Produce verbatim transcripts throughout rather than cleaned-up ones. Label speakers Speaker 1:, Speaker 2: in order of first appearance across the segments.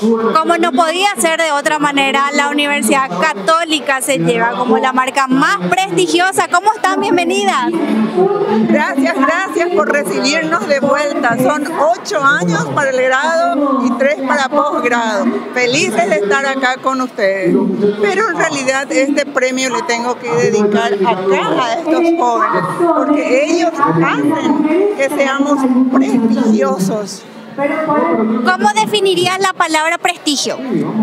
Speaker 1: Como no podía ser de otra manera, la Universidad Católica se lleva como la marca más prestigiosa. ¿Cómo están? Bienvenidas.
Speaker 2: Gracias, gracias por recibirnos de vuelta. Son ocho años para el grado y tres para posgrado. Felices de estar acá con ustedes. Pero en realidad este premio le tengo que dedicar acá a estos jóvenes, porque ellos hacen que seamos prestigiosos.
Speaker 1: ¿Cómo definirías la palabra prestigio?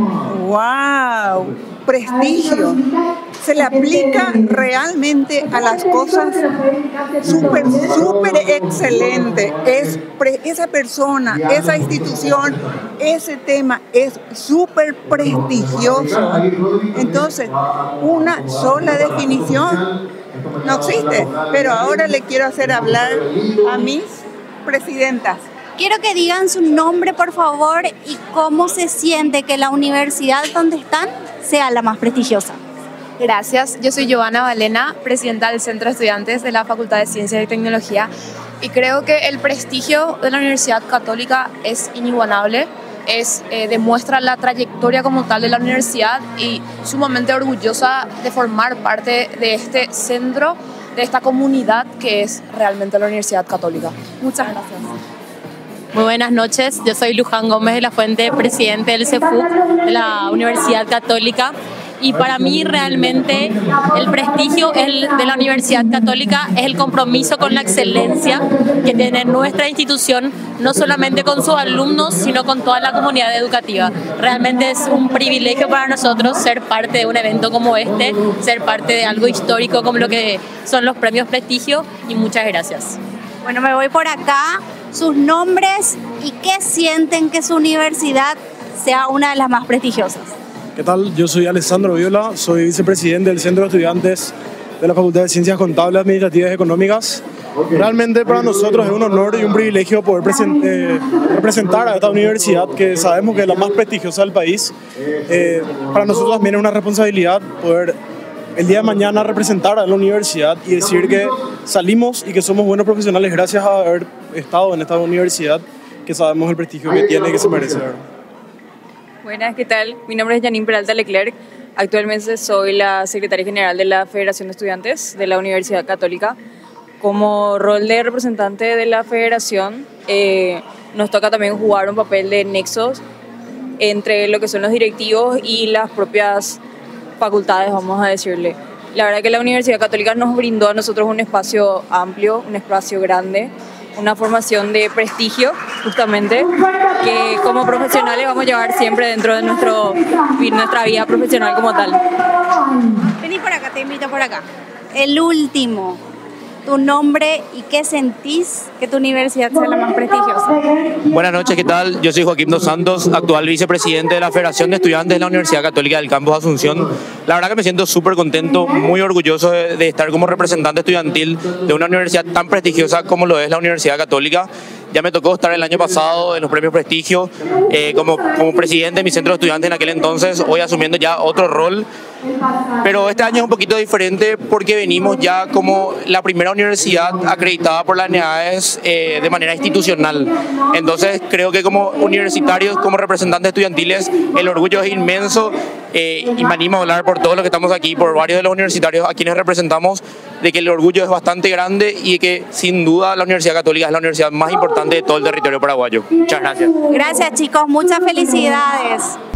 Speaker 2: ¡Wow! Prestigio. Se le aplica realmente a las cosas súper, súper excelente. Es pre, esa persona, esa institución, ese tema es súper prestigioso. Entonces, una sola definición no existe. Pero ahora le quiero hacer hablar a mis presidentas.
Speaker 1: Quiero que digan su nombre, por favor, y cómo se siente que la universidad donde están sea la más prestigiosa.
Speaker 3: Gracias, yo soy Giovanna Valena, presidenta del Centro de Estudiantes de la Facultad de Ciencias y Tecnología, y creo que el prestigio de la Universidad Católica es inigualable, es, eh, demuestra la trayectoria como tal de la universidad y sumamente orgullosa de formar parte de este centro, de esta comunidad que es realmente la Universidad Católica. Muchas gracias.
Speaker 4: Muy buenas noches, yo soy Luján Gómez de la Fuente, presidente del C E F U de la Universidad Católica, y para mí realmente el prestigio de la Universidad Católica es el compromiso con la excelencia que tiene nuestra institución, no solamente con sus alumnos, sino con toda la comunidad educativa. Realmente es un privilegio para nosotros ser parte de un evento como este, ser parte de algo histórico como lo que son los premios Prestigio, y muchas gracias.
Speaker 1: Bueno, me voy por acá. Sus nombres y qué sienten que su universidad sea una de las más prestigiosas.
Speaker 5: ¿Qué tal? Yo soy Alessandro Viola, soy vicepresidente del Centro de Estudiantes de la Facultad de Ciencias Contables, Administrativas y Económicas. Realmente para nosotros es un honor y un privilegio poder eh, representar a esta universidad que sabemos que es la más prestigiosa del país. Eh, para nosotros también es una responsabilidad poder el día de mañana representar a la universidad y decir que salimos y que somos buenos profesionales gracias a haber estado en esta universidad, que sabemos el prestigio que tiene y que se merece.
Speaker 6: Buenas, ¿qué tal? Mi nombre es Janine Peralta Leclerc. Actualmente soy la secretaria general de la Federación de Estudiantes de la Universidad Católica. Como rol de representante de la federación, eh, nos toca también jugar un papel de nexos entre lo que son los directivos y las propias facultades, vamos a decirle. La verdad que la Universidad Católica nos brindó a nosotros un espacio amplio, un espacio grande, una formación de prestigio, justamente, que como profesionales vamos a llevar siempre dentro de nuestro, nuestra vida profesional como tal.
Speaker 1: Vení por acá, te invito por acá. El último, tu nombre y qué sentís que tu universidad sea la más prestigiosa.
Speaker 7: Buenas noches, ¿qué tal? Yo soy Joaquín Dos Santos, actual vicepresidente de la Federación de Estudiantes de la Universidad Católica del Campus Asunción. La verdad que me siento súper contento, muy orgulloso de, de estar como representante estudiantil de una universidad tan prestigiosa como lo es la Universidad Católica. Ya me tocó estar el año pasado en los premios Prestigio eh, como, como presidente de mi centro de estudiantes en aquel entonces, hoy asumiendo ya otro rol. Pero este año es un poquito diferente porque venimos ya como la primera universidad acreditada por la N A E S eh, de manera institucional. Entonces creo que como universitarios, como representantes estudiantiles, el orgullo es inmenso eh, y me animo a hablar por todos los que estamos aquí, por varios de los universitarios a quienes representamos, de que el orgullo es bastante grande y que sin duda la Universidad Católica es la universidad más importante de todo el territorio paraguayo. Muchas gracias.
Speaker 1: Gracias, chicos, muchas felicidades.